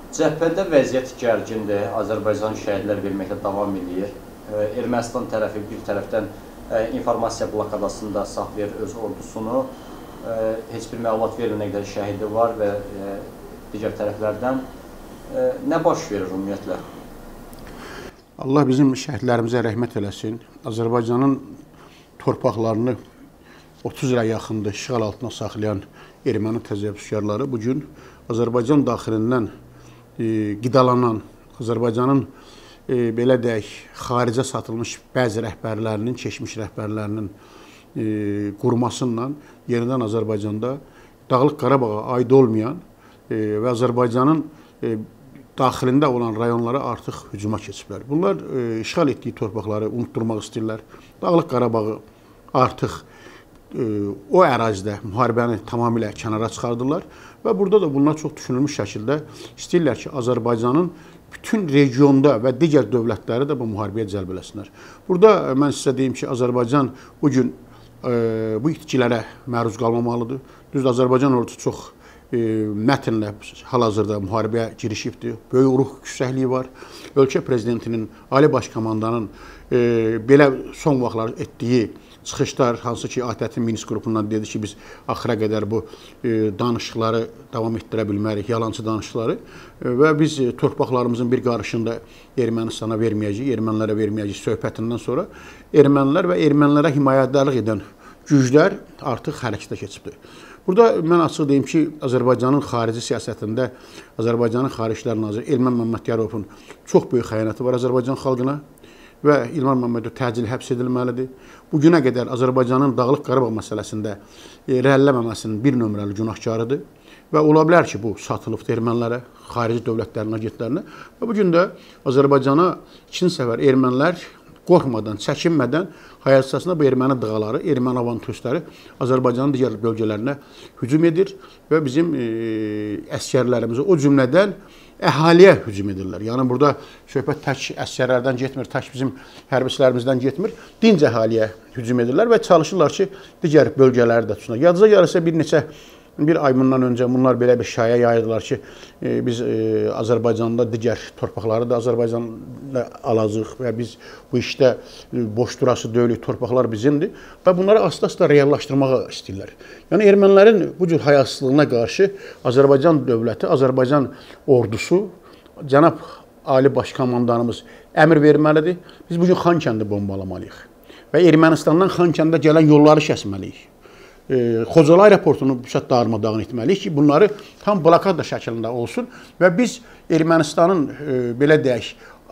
Cəbhədə vəziyyət gərgindir. Azərbaycan şəhidlər verməklə davam edir. Ermənistan tərəfi bir tərəfdən informasiya blokadasında saxlayır öz ordusunu. Heç bir məlumat verilməyən nə qədər şəhidi var və digər tərəflərdən. Nə baş verir ümumiyyətlə? Allah bizim şəhidlərimizə rəhmət eləsin. Azərbaycanın torpaqlarını 30 ilə yaxındır işğal altına saxlayan erməni təzəbbüskarları bugün Azərbaycan daxilindən qidalanan, Azərbaycanın belə deyək, xaricə satılmış bəzi rəhbərlərinin, keçmiş rəhbərlərinin qurmasıyla yenidən Azərbaycanda Dağlıq Qarabağa aid olmayan və Azərbaycanın daxilində olan rayonlara artıq hücuma keçiblər. Bunlar işğal etdiyi torpaqları unutturmaq istəyirlər. Dağlıq Qarabağı artıq o ərazidə müharibəni tamamilə kənara çıxardırlar və burada da bunlar çox düşünülmüş şəkildə istəyirlər ki, Azərbaycanın bütün regionda və digər dövlətləri də bu müharibəyə cəlb eləsinlər. Burada mən sizə deyim ki, Azərbaycan bugün bu itkilərə məruz qalmamalıdır. Düzdür, Azərbaycan ordusu çox mətnlə hal-hazırda müharibəyə girişibdir. Böyük ruh yüksəkliyi var. Ölkə prezidentinin, Ali Baş Komandanın belə son vaxtlar etdiyi çıxışlar, hansı ki, ATƏT-in Minsk qrupundan dedi ki, biz axıra qədər bu danışıqları davam etdirə bilmərik, yalancı danışıqları və biz torpaqlarımızın bir qarışında Ermənistana verməyəcəyik, ermənilərə verməyəcəyik söhbətindən sonra ermənilər və ermənilərə himayədarlıq edən güclər artıq hərəkətə keçibdir. Burada mən açıq deyim ki, Azərbaycanın xarici siyasətində Azərbaycanın Xarici İşlər Naziri Elmən Məmmədyarovun çox böyük xəyanəti var Azərbaycan xalqına və İlham Məmmədov təcili həbs edilməlidir. Bugünə qədər Azərbaycanın Dağlıq Qarabağ məsələsində irəliləməməsinin bir nömrəli günahkarıdır və ola bilər ki, bu satılıbdır ermənilərə, xarici dövlətlərin agentlərinə və bugün də Azərbaycana ikinci səfər ermənilər qorxmadan, çəkinmədən hayasasına bu erməni dağları, erməni avantüristləri Azərbaycanın digər bölgələrinə hücum edir və bizim əskərlərimizi o cümlədən əhaliyə hücum edirlər. Yəni burada söhbət tək əskərlərdən getmir, tək bizim hərbiçilərimizdən getmir, dinc əhaliyə hücum edirlər və çalışırlar ki, digər bölgələri də tutsunlar. Yadınıza gəlirsə bir ay bundan öncə bunlar belə bir şaya yayırdılar ki, biz Azərbaycanda digər torpaqları da Azərbaycanla alacağıq və biz bu işdə boş durası deyilik, torpaqlar bizimdir və bunları asla reallaşdırmağa istəyirlər. Yəni ermənilərin bu cür hayasızlığına qarşı Azərbaycan dövləti, Azərbaycan ordusu, cənab Ali Baş Komandanımız əmr verməlidir. Biz bugün Xankəndi bombalamalıyıq və Ermənistandan Xankəndə gələn yolları kəsməliyik. Xocalı aeroportunu darmadağın etməliyik ki, bunları tam blokada şəklində olsun və biz Ermənistanın, belə deyək,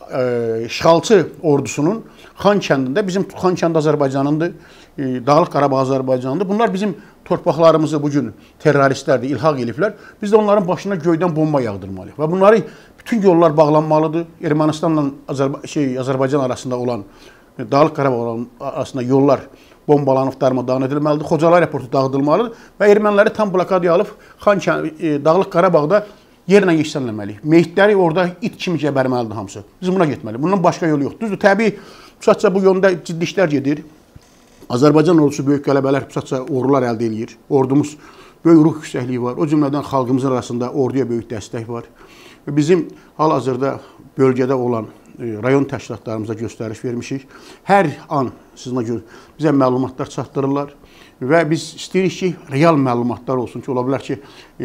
işğalçı ordusunun Xankəndində, bizim Xankəndi Azərbaycanındır, Dağlıq Qarabağ Azərbaycanındır. Bunlar bizim torpaqlarımızı bugün terroristlərdir, ilhaq eliflər. Biz də onların başına göydən bomba yağdırmalıyıq və bunları bütün yollar bağlanmalıdır. Ermənistanla Azərbaycan arasında olan, Dağlıq Qarabağ arasında yollar bombalanıb darmadağın edilməlidir. Xocalı aeroportu dağıdılmalıdır və erməniləri tam blokadaya alıb Dağlıq Qarabağda yerlə yeksanləməliyik. Meyitləri orada it kimi gəbərməlidir hamısı. Biz buna getməliyik. Bundan başqa yolu yoxdur. Düzdür, təbii pusatça bu yolda ciddi işlər gedir. Azərbaycan ordusu böyük qələbələr, pusatça uğurlar əldə edir. Ordumuz böyük ruh yüksəkliyi var. O cümlədən xalqımızın arasında orduya böyük dəstək var. Bizim hal-hazırda bölgədə olan rayon təşkilatlarımıza göstəriş vermişik. Hər an bizə məlumatlar çatdırırlar və biz istəyirik ki, real məlumatlar olsun ki, ola bilər ki,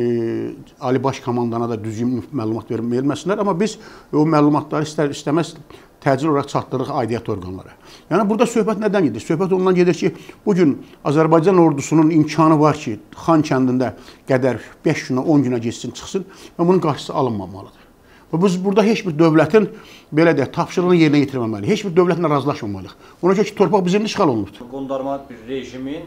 Ali Baş Komandana da düzgün məlumat verməsinlər, amma biz o məlumatları istər-istəməz təcil olaraq çatdırırıq aidiyyət orqanlara. Yəni, burada söhbət nədən gedir? Söhbət ondan gedir ki, bugün Azərbaycan ordusunun imkanı var ki, Xankəndində qədər 5 günə, 10 günə geçsin, çıxsın və bunun qarşısı alınmamalıdır. Biz burada heç bir dövlətin belə deyək, tapşırığını yerinə yetirməməliyik. Heç bir dövlətlə razılaşmamalıyıq. Ona görə ki, torpaq bizim işğal olunubdur. Qondarma bir rejimin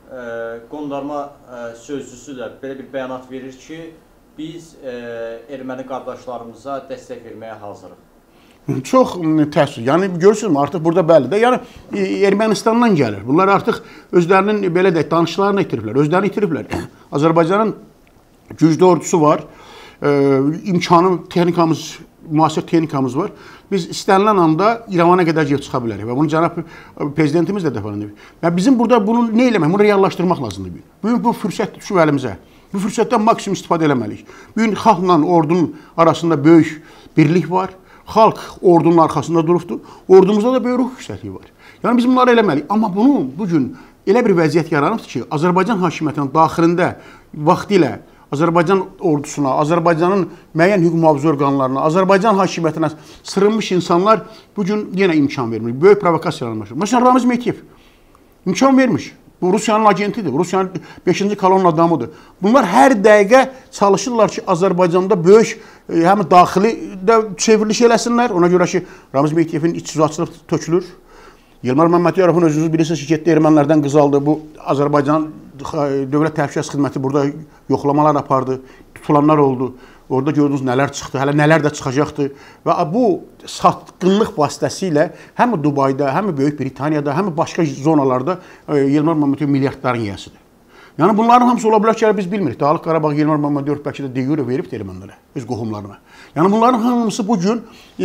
qondarma sözcüsü də belə bir bəyanat verir ki, biz erməni qardaşlarımıza dəstək verməyə hazırıq. Çox təəssüf. Yəni, görürsünüzmü, artıq burada bəlidir. Yəni, Ermənistandan gəlir. Bunlar artıq özlərinin, belə deyək, danışıqlarını itiriblər, özlərini itiriblər. Azərbaycanın güclü ordusu var. İmkanı, texnikamız, müasir texnikamız var. Biz istənilən anda İrəvana qədər gedib çıxa bilərik və bunu cənab prezidentimiz də dəfələrlə deyib. Və bizim burada bunu nə eləmək, bunu reallaşdırmaq lazımdır. Bu fürsət düşüb əlimizə. Bu fürsətdən maksimum istifadə eləməliyik. Bugün xalqla ordunun arasında böyük birlik var. Xalq ordunun arxasında durubdur. Ordumuzda da böyük ruh yüksəkliyi var. Yəni biz bunları eləməliyik. Amma bunu bugün elə bir vəziyyət yaranıbdır ki, Azərbaycan hakimiyyətinin daxilində vaxtilə Azərbaycan ordusuna, Azərbaycanın müəyyən hüquq mühafizə orqanlarına, Azərbaycan hakimiyyətinə sırınmış insanlar bugün yenə imkan vermir. Böyük provokasiyalar başlayır. Məsələn, Ramiz Mehdiyev imkan vermiş. Bu Rusiyanın agentidir, Rusiyanın 5-ci kolonun adamıdır. Bunlar hər dəqiqə çalışırlar ki, Azərbaycanda böyük həm daxili də çevriliş eləsinlər. Ona görə ki, Ramiz Mehdiyevin iç açılıb tökülür. Yılmaz Məmmədyarovun özünüz bilirsiniz ki, getdi ermənilərdən qız aldı. Bu Azərbaycan Dövlət Təhlükəsizlik Xidməti burada yoxlamalar apardı, tutulanlar oldu. Orada gördünüz nələr çıxdı, hələ nələr də çıxacaqdı. Və bu satqınlıq vasitəsilə həm Dubayda, həm Böyük Britaniyada, həm başqa zonalarda Yılmaz Məmmədyarov milyardların yiyəsidir. Yəni bunların hamısı ola bilər ki, biz bilmirik. Dağlıq Qarabağ Yılmaz Məmmədyarov bəlkə də de yure verib ermənilərə, öz qohumlarına. Yəni bunların hamısı bugün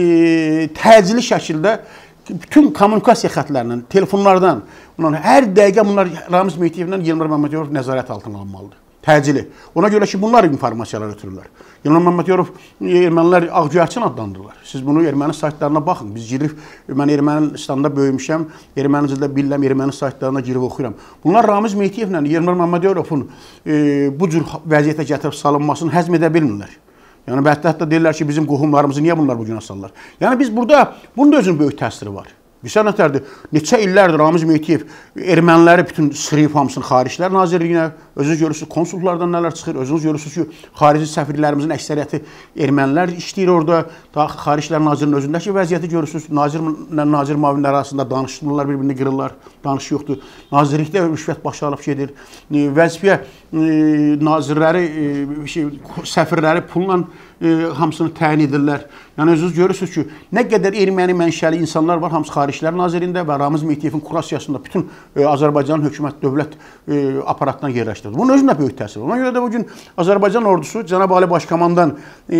təcili şəkildə bütün kommunikasiya xətlərindən, telefonlardan, hər dəqiqə bunlar Ramiz Mehdiyevlə Yılmaz Məmmədyarov nəzarət altına alınmalıdır. Təcili. Ona görə ki, bunlar informasiyalar ötürürlər. Yılmaz Məmmədyarov ermənilər ağciyarçın adlandırırlar. Siz bunu erməni saytlarına baxın. Biz girib, mən Ermənistanda böyümüşəm, ermənicildə bilirəm, erməni saytlarına girib oxuyuram. Bunlar Ramiz Mehdiyevlə Yılmaz Məmmədyarovun bu cür vəziyyətə gətirib salınmasını həzm edə bilmirlər. Yəni, hətta deyirlər ki, bizim qohumlarımızı niyə bunlar bugün asarlar? Yəni, biz burada, bunun da özünün böyük təsiri var. Bilsən nətərdir, neçə illərdir Ramiz Mehdiyev erməniləri bütün sırıyıb hamısını Xaricilər Nazirliyinə, özünüz görürsünüz konsullardan nələr çıxır, özünüz görürsünüz ki, xarici səfirlərimizin əksəriyyəti ermənilər işləyir orada, Xaricilər Nazirliyinin özündəki vəziyyəti görürsünüz, nazirlə nazir mavinləri arasında danışırlar, bir-birini qırırlar, danış yoxdur, nazirlikdə rüşvət başı alıb gedir, vəzifəyə nazirləri, səfirləri pulla hamısını təyin edirlər. Yəni, özünüz görürsünüz ki, nə qədər erməni mənşəli insanlar var, hamısı Xaricilər Nazirində və Ramiz Mehdiyevin kurasiyasında bütün Azərbaycanın hökumət, dövlət aparatına yerləşdirir. Bunun özündə böyük təsir. Ona görə də bugün Azərbaycan ordusu Cənab Ali Başkomandan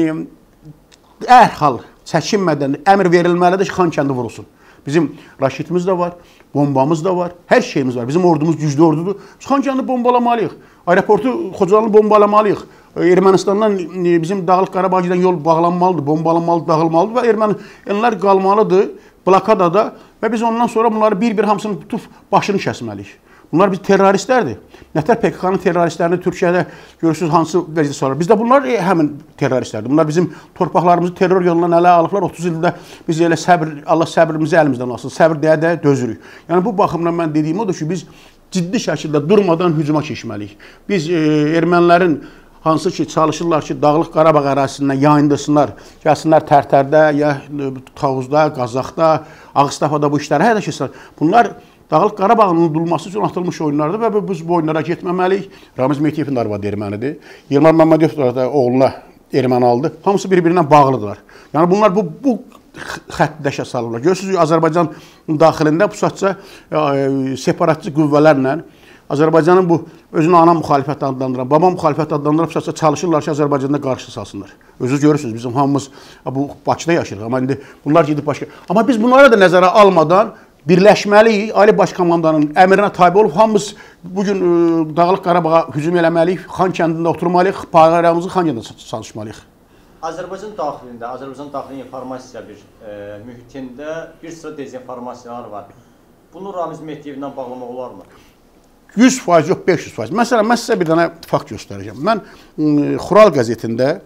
dərhal çəkinmədən əmr verilməlidir ki, Xankəndi vurulsun. Bizim raşitimiz də var, bombamız da var, hər şeyimiz var. Bizim ordumuz güclü ordudur. Biz Xankəndi bombalamalıyıq. Aeroportu Xocalanı bombalamalıyıq. Ermənistandan bizim Dağlıq Qarabağa gedən yol bağlanmalıdır, bombalanmalıdır, dağılmalıdır və ermənilər qalmalıdır blokadada və biz ondan sonra bunları bir-bir hamısını tutub başını kəsməliyik. Bunlar biz terroristlərdir. Nətər PKK-nın terroristlərini Türkiyədə görürsünüz hansı vəziyyətə salır. Bizdə bunlar həmin terroristlərdir. Bunlar bizim torpaqlarımızı terror yolundan ələ alıblar. 30 ildə biz elə səbir, Allah səbrimizi əlimizdən alsın. Səbir deyə dözürük. Yəni bu baxımdan mən dediyim odur ki, biz ciddi şəkildə durmadan hücuma keçməliyik. Biz ermənilərin hansı ki çalışırlar ki, Dağlıq Qarabağ ərazisindən yayındırsınlar, gəlsinlər Tərtərdə, ya Tavuzda, Qazaxda, Ağustafada bu işləri hədə keçsinlər. Bunlar Dağlıq Qarabağın unudulması üçün atılmış oyunlardır və biz bu oyunlara getməməliyik. Ramiz Mehdiyevin arvadı ermənidir. Yılmaz Məmmədyarov da oğluna erməni aldı. Hamısı bir-birindən bağlıdırlar. Yəni bunlar bu xətti dəşə salırlar. Görürsünüz, Azərbaycan daxilində bu saatca separatçı qüvvələrlə Azərbaycanın bu özünü ana müxalifət adlandıran, baba müxalifət adlandıran bu saatca çalışırlar ki, Azərbaycanda qarşı salsınlar. Özünüz görürsünüz, bizim hamımız bu Bakıda yaşayırıq. Amma indi bunlar gedib başqa. Amma biz bunlara da nəzərə almadan birləşməliyik, Ali Başkomandanın əmrinə tabi olub, hamımız bugün Dağlıq Qarabağa hücum eləməliyik, Xankəndində oturmalıyıq, bayramımızı Xankəndində çalışmalıyıq. Azərbaycan daxili informasiya mühitində bir sıra dezinformasiyalar var. Bunu Ramiz Mehdiyevlə bağlamaq olarmı? 100% yox, 500%. Məsələn, mən sizə bir dənə fakt göstərəcəm. Mən Xural qəzetində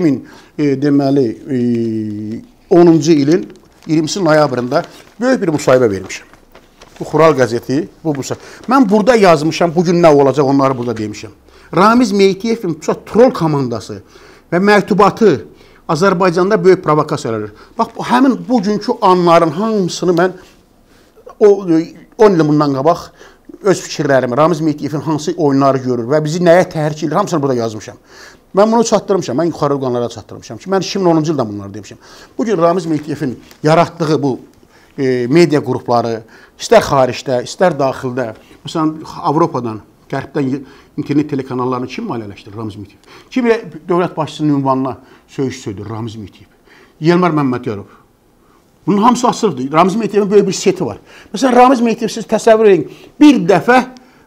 2010-cu ilin 20 noyabrında böyük bir müsahibə vermişəm. Bu Xural qəzeti, bu müsahibə. Mən burada yazmışam, bugün nə olacaq onları burada demişəm. Ramiz Mehdiyevin troll komandası və məktubatı Azərbaycanda böyük provokasiyalar. Bax, həmin bugünkü anların hamısını mən 10 il bundan qabaq öz fikirlərimi, Ramiz Mehdiyevin hansı oyunları görür və bizi nəyə təhrik edir, hamısını burada yazmışam. Mən bunu çatdırmışam, mən yuxarı orqanlara çatdırmışam ki, mən 2010-cu ildə bunları demişəm. Bugün Ramiz Mehdiyevin yaratdığı bu media qrupları, istər xaricdə, istər daxildə, məsələn, Avropadan, Qərbdən internet telekanallarını kim maliyyələşdirir? Ramiz Mehdiyev. Kim dövlət başçısının ünvanına söyüş söydür? Ramiz Mehdiyev. Yılmaz Məmmədyarov. Bunun hamısı asılıdır. Ramiz Mehdiyevin böyük bir seti var. Məsələn, Ramiz Mehdiyev siz təsəvvür edin, bir dəfə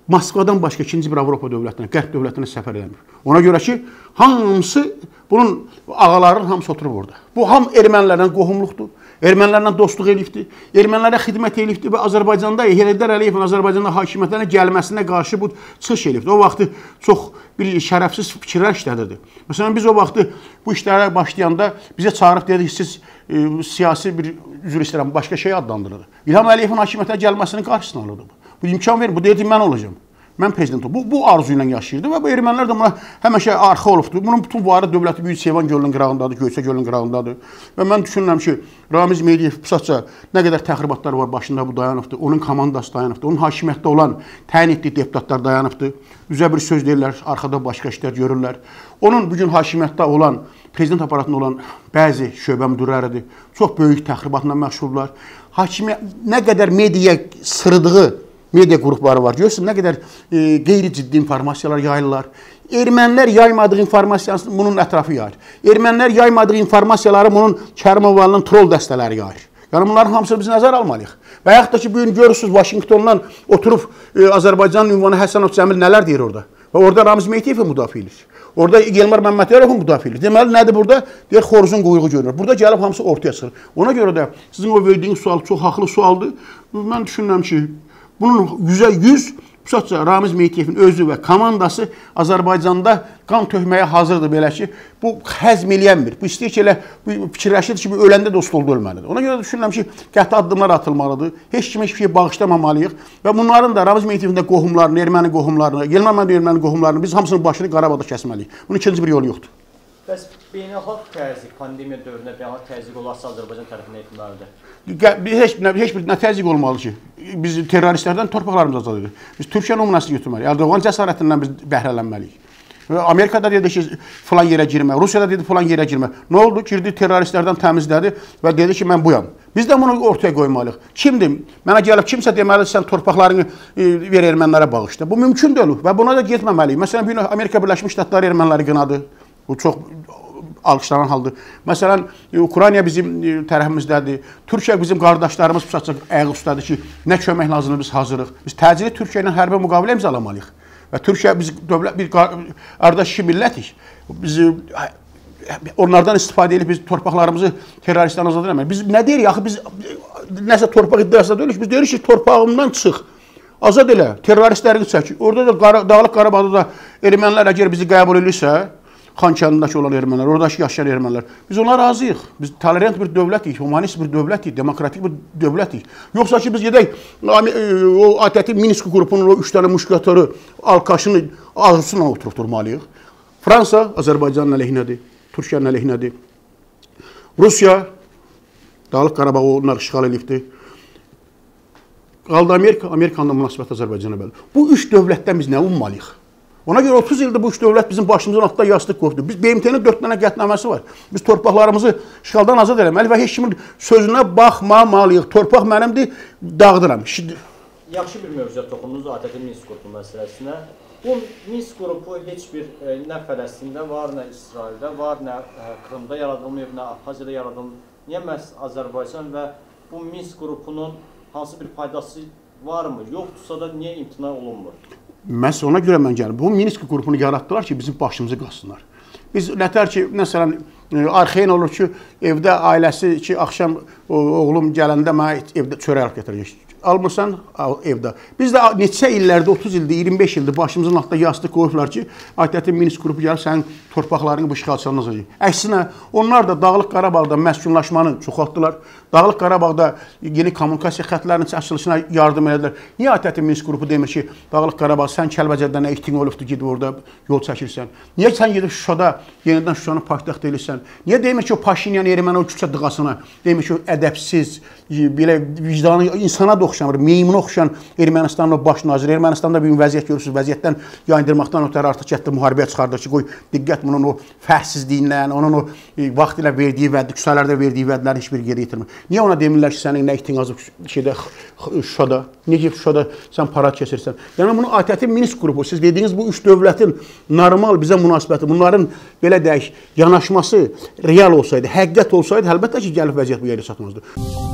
Moskvadan başqa ikinci bir Avropa dövlətinə, Qərb dövlətinə səfər eləmir. Ona görə ki, hamısı, bunun ağaların hamısı oturub orada. Bu ham ermənilərlə qohumluqdur, ermənilərlə dostluq elibdir, ermənilərə xidmət elibdir və Azərbaycanda Heydər Əliyevin Azərbaycanda hakimiyyətinə gəlməsinə qarşı bu çıxış elibdir. O vaxtı çox bir şərəfsiz fikirlər işlədirdi. Məsələn, biz o vaxtı bu işlərə başlayanda bizə çağırıb dedik, siz siyasi bir üzr istəyirəm, başqa şey adlandırırdı. İlham Əliyevin hakimiyyətə gəlməsinin qarşısını alırdı. Bu imkan verir, bu deyirdi, mən olacağım. Mən prezident olacağım. Bu arzu ilə yaşayırdı və bu ermənilər də buna həmişə arxa olubdur. Bunun bütün varı dövləti Büyük Seyvan gölünün qırağındadır, Göyçə gölünün qırağındadır. Və mən düşünürəm ki, Ramiz Mehdiyev pusatca nə qədər təxribatlar var başında bu dayanıbdır. Onun komandası dayanıbdır. Onun hakimiyyətdə olan təyin etdiyi deputatlar dayanıbdır. Üzə bir söz deyirlər, arxada başqa işlər görürlər. Onun bugün hakimiyyətdə olan, prezident aparatında olan bəzi şöbə müdürləridir. Çox böyük təxribatla məşğuldurlar. Hakimiyyət nə qədər mediaya sırıdığı media qrupları var. Görürsün, nə qədər qeyri-ciddi informasiyalar yayırlar. Ermənilər yaymadığı informasiyanı bunun ətrafı yayır. Ermənilər yaymadığı informasiyaları bunun Kərimovanın troll dəstələri yayır. Yəni, bunların hamısını biz nəzər almalıyıq. Və yaxud da ki, bugün görürsünüz, Vaşinqtondan oturub Azərbaycanın ünvanı Həsənov Cəmil nələr deyir orada. Və orada Ramiz Mehdiyevi müdafiə edir. Orada Elmar Məmmədəliyevi müdafiə edir. Deməli, nədir burada? Deyir, xoruzun quyruğu görünür. Burada gəlib hamısı ortaya çıxır. Ona görə də sizin o verdiyiniz sual çox haqlı sualdır. Mən düşünürəm ki, bunun 100% Ramiz Mehdiyevin özü və komandası Azərbaycanda qan tökməyə hazırdır belə ki, bu həzm eləyənmir. Bu istəyir ki, elə fikirləşir ki, öləndə də stolda ölməlidir. Ona görə düşünürəm ki, qəti addımlar atılmalıdır. Heç kimə hiçbir şey bağışlamamalıyıq və bunların da Ramiz Mehdiyevin də qohumlarını, erməni qohumlarını, Elmar Məmmədəliyevin erməni qohumlarını biz hamısının başını Qarabağda kəsməliyik. Bunun ikinci bir yolu yoxdur. Bəs beynəlxalq təzyiq, pandemiya dövründə beynəlxalq təzyiq olarsa Azərbaycan tərəfindən ehtimaldır? Heç bir təzyiq olmalı ki, biz terroristlərdən torpaqlarımız azad edirik. Biz Türkiyə nümunəsini götürməliyik. Erdoğan cəsarətindən biz bəhrələnməliyik. Amerikada dedi ki, filan yerə girmə, Rusiyada dedi filan yerə girmə. Nə oldu? Girdi, terroristlərdən təmizlədi və dedi ki, mən buyam. Biz də bunu ortaya qoymalıyıq. Kimdir? Mənə gəlib kimsə deməli, sən torpaqlarını ver ermənilərə bağışla. Bu mümkün deyil və buna da getməməliyik. Məsələn, Amerika Birləşmiş Ştatları erməniləri qınadı. Bu çox alqışlanan haldır. Məsələn, Ukrayna bizim tərəfimizdədir. Türkiyə bizim qardaşlarımız ayağı üstədir ki, nə kömək lazımdır biz hazırıq. Biz təcili Türkiyə ilə hərbi müqavilə imzalamalıyıq. Və Türkiyə biz dövlət bir qardaş iki millətik. Biz onlardan istifadə edib biz torpaqlarımızı terroristdən azad edəməliyik. Biz nə deyirik? Axı biz nəsə torpaq iddiasında deyirik. Biz deyirik ki, torpağımdan çıx. Azad elə, terroristləri çək. Orada da Dağlıq Qarabağda da ermənilər əgər bizi qəbul edirsə, Xankəndindəki olan ermənilər, oradakı yaşayan ermənilər. Biz ona razıyıq. Biz tolerant bir dövlətik, humanist bir dövlətik, demokratik bir dövlətik. Yoxsa ki, biz gedək o ATƏT Minsk qrupunun o 3 dənə müşketörü alqaşını ağzısına oturtturmalıyıq. Fransa Azərbaycanın əleyhinədir, Türkiyənin əleyhinədir. Rusiya Dağlıq Qarabağı onlar işğal edibdir. Qaldı Amerika, Amerikanın da münasibəti Azərbaycana bəli. Bu 3 dövlətdən biz nə ummalıyıq? Ona görə 30 ildir bu üç dövlət bizim başımızın altında yastıq qoydu. Biz BMT-nin 4 dənə qətnaməsi var. Biz torpaqlarımızı işğaldan azad eləməli və heç kimin sözünə baxmamalıyıq. Torpaq mənimdir, dağıdıram. Yaxşı bir mövzuya toxundunuz ATƏT Minsk qrupu məsələsinə. Bu Minsk qrupu heç bir nə Fələstində var, nə İsraildə var, nə Krımda yaradılmayıb, nə Abxaziyada yaradılmayıb. Niyə məhz Azərbaycan və bu Minsk qrupunun hansı bir faydası varmı? Yoxdursa da niyə imtina olunmur? Məhz ona görə mən gəldim. Bu Minsk qrupunu yaratdılar ki, bizim başımızı qasınlar. Biz nətər ki, məsələn, arxeyin olur ki, evdə ailəsi ki, axşam oğlum gələndə mənə evdə çörək alıb gətirəcək. Almırsan, evdə. Biz də neçə illərdə, 30 ildir, 25 ildir başımızın altında yastıq qoyublar ki, ATƏT-in Minsk qrupu gəlib sənin torpaqlarını bu işğalçılarına azalacaq. Əksinə, onlar da Dağlıq Qarabağda məskunlaşmanı çoxaltdılar. Dağlıq Qarabağda yeni kommunikasiya xətlərinin açılışına yardım edilər. Niyə ATƏT-in Minsk qrupu demir ki, Dağlıq Qarabağ, sən Kəlbəcərdə nə ihtin olubdur, gedib orada yol çəkirsən? Niyə sən gedib Şuşada yenidən Şuşanı paytaxt edirsən? Niyə demir ki, o Paşinyan erməni o küçə dıqasına, demir ki, o ədəbsiz, belə vicdanı insana da oxşamır, meymuna oxşayan Ermənistanın o baş naziri. Ermənistanda bir vəziyyət görürsünüz, vəziyyətdən yayındırmaqdan ötəri artıq getdi müharibəyə çıxardır ki, qoy diqqət bunun o fəhsizliyindən, onun o vaxt ilə verdiyi vədi, küçələrdə verdiyi vədlərin heç bir geri itirmir. Niyə ona demirlər ki, sənin nə ihtin azıb şeydə Şuşada, niyə ki Şuşada sən parad keçirsən? Yəni bunu ATƏT-in Minsk qrupu, siz dediyiniz bu üç dövlətin normal bizə münasibəti, bunların belə deyək, yanaşması real olsaydı, həqiqət olsaydı, əlbəttə ki, gəlib vəziyyət bu yerə çatmazdı.